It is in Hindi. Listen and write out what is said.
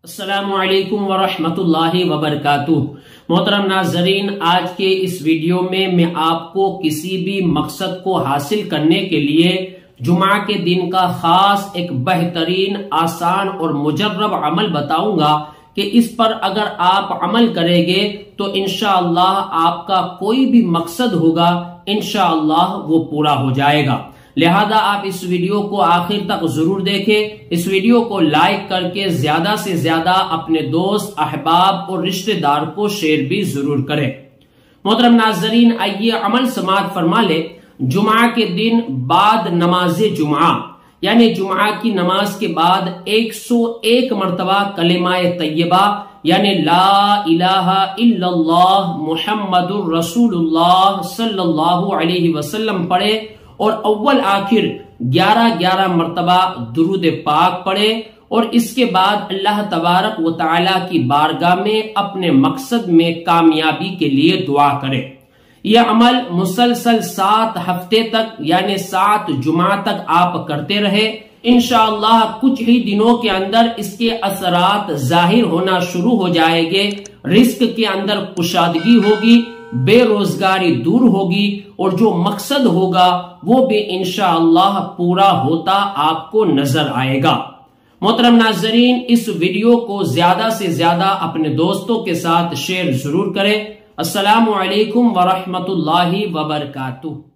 अस्सलामुअलैकुम वरहमतुल्लाहि वबरकातुह। मोहतरम नाज़रीन, आज के इस वीडियो में मैं आपको किसी भी मकसद को हासिल करने के लिए जुमा के दिन का खास एक बेहतरीन, आसान और मुजर्रब अमल बताऊंगा कि इस पर अगर आप अमल करेंगे तो इंशाअल्लाह आपका कोई भी मकसद होगा इंशाअल्लाह वो पूरा हो जाएगा। लिहाजा आप इस वीडियो को आखिर तक जरूर देखें। इस वीडियो को लाइक करके ज्यादा से ज्यादा अपने दोस्त, अहबाब और रिश्तेदार को शेयर भी जरूर करें। मोहतरम नाज़रीन, आइए अमल समाअत फरमा ले। जुमा के दिन बाद नमाज जुमा यानी जुमा की नमाज के बाद 101 मरतबा कलिमाए तैयबा यानी ला इलाहा इल्लल्लाह मुहम्मदुर रसूलुल्लाह सल्लल्लाहु अलैहि वसल्लम पढ़े और अव्वल आखिर 11-11 मरतबा दुरूद पाक पढ़े और इसके बाद अल्लाह तबारक व तआला की बारगाह में अपने मकसद में कामयाबी के लिए दुआ करे। यह अमल मुसलसल 7 हफ्ते तक यानी 7 जुमा तक आप करते रहे। इंशाअल्लाह कुछ ही दिनों के अंदर इसके असरात जाहिर होना शुरू हो जाएंगे। रिस्क के अंदर कुशादगी होगी, बेरोजगारी दूर होगी और जो मकसद होगा वो भी इंशाअल्लाह पूरा होता आपको नजर आएगा। मोहतरम नाज़रीन, इस वीडियो को ज्यादा से ज्यादा अपने दोस्तों के साथ शेयर जरूर करें। अस्सलामु अलैकुम वरहमतुल्लाहि वबरकातुह।